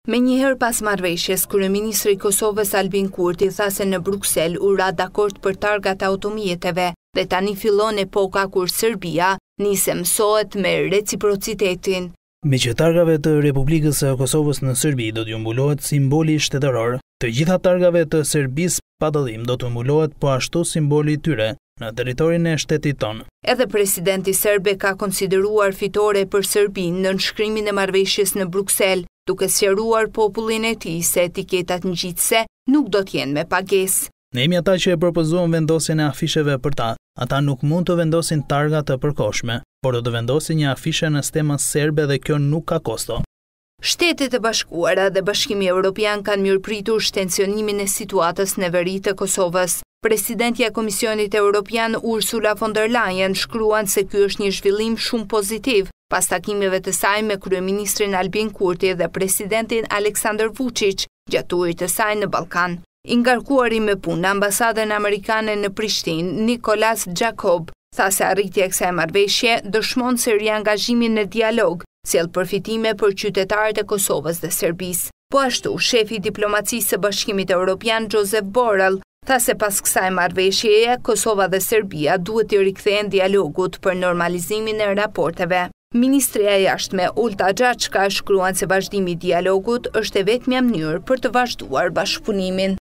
Me njëherë pas marrëveshjes, kryeministri i Kosovës Albin Kurti tha se në Bruksel u ra dakord për targat e automjeteve dhe tani fillon epoka kur Serbia nisi mësohet me reciprocitetin. Me që targave të Republikës së Kosovës në Serbi do t'ju mbulohet simboli shtetëror, të gjitha targave të Serbisë pa dallim do të mbulohet po ashtu simboli i tyre në territorin e shtetit tonë. Edhe presidenti serbe ka konsideruar fitore për Serbinë në nënshkrimin e marrëveshjes në Bruksel, duke sqaruar popullin e tij se etiketat ngjitëse nuk do t'jenë me pagesë. Ne jemi ata që e propozuan vendosjen e afisheve për ta. Ata nuk mund të vendosin targa të përkohshme, por do të vendosin një afishe në stemën serbe dhe kjo nuk ka kosto. Shtetet e Bashkuara dhe Bashkimi Evropian kanë mirëpritur shtensionimin e situatës në veri të Kosovës. Presidentja e Komisionit Evropian Ursula von der Leyen shkruan se ky është një zhvillim shumë pozitiv pas takimeve të saj me kryeministrin Albin Kurti dhe presidentin Aleksandar Vučić gjatë udhëtimit të saj në Ballkan. I ngarkuari me punë në ambasadën amerikane në Prishtinë, Nicholas Jacob, tha se arritja e kësaj marrëveshje dëshmon se riangazhimi në dialog sjell përfitime për qytetarët e Kosovës dhe Serbisë. Po ashtu, shefi i diplomacisë së Bashkimit Evropian Josep Borrell tha se pas kësaj marrëveshjeje, Kosova dhe Serbia duhet të rikthehen dialogut për normalizimin e raporteve. Ministria e Jashtme Olta Xhaçka shkruan se vazhdimi i dialogut është e vetmja mënyrë për të vazhduar bashkëpunimin.